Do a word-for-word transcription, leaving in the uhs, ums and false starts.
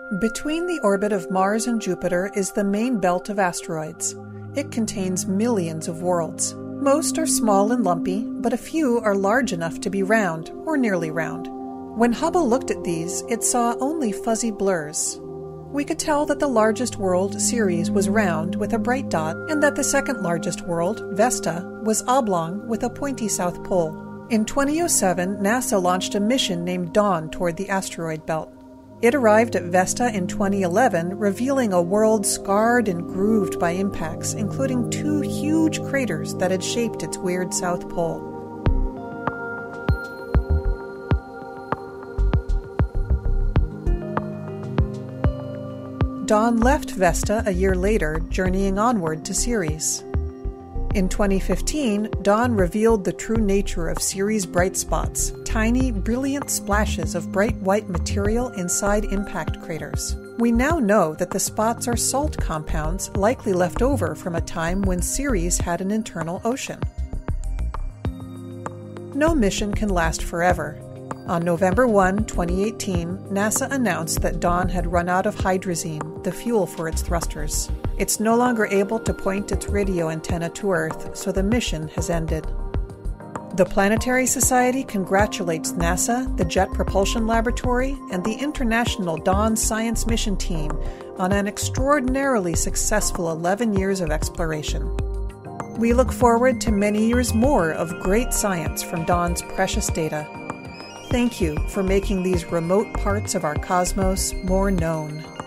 Between the orbit of Mars and Jupiter is the main belt of asteroids. It contains millions of worlds. Most are small and lumpy, but a few are large enough to be round, or nearly round. When Hubble looked at these, it saw only fuzzy blurs. We could tell that the largest world, Ceres, was round with a bright dot, and that the second largest world, Vesta, was oblong with a pointy south pole. In twenty oh seven, NASA launched a mission named Dawn toward the asteroid belt. It arrived at Vesta in twenty eleven, revealing a world scarred and grooved by impacts, including two huge craters that had shaped its weird south pole. Dawn left Vesta a year later, journeying onward to Ceres. In twenty fifteen, Dawn revealed the true nature of Ceres' bright spots, tiny, brilliant splashes of bright white material inside impact craters. We now know that the spots are salt compounds likely left over from a time when Ceres had an internal ocean. No mission can last forever. On November first, twenty eighteen, NASA announced that Dawn had run out of hydrazine, the fuel for its thrusters. It's no longer able to point its radio antenna to Earth, so the mission has ended. The Planetary Society congratulates NASA, the Jet Propulsion Laboratory, and the International Dawn Science Mission Team on an extraordinarily successful eleven years of exploration. We look forward to many years more of great science from Dawn's precious data. Thank you for making these remote parts of our cosmos more known.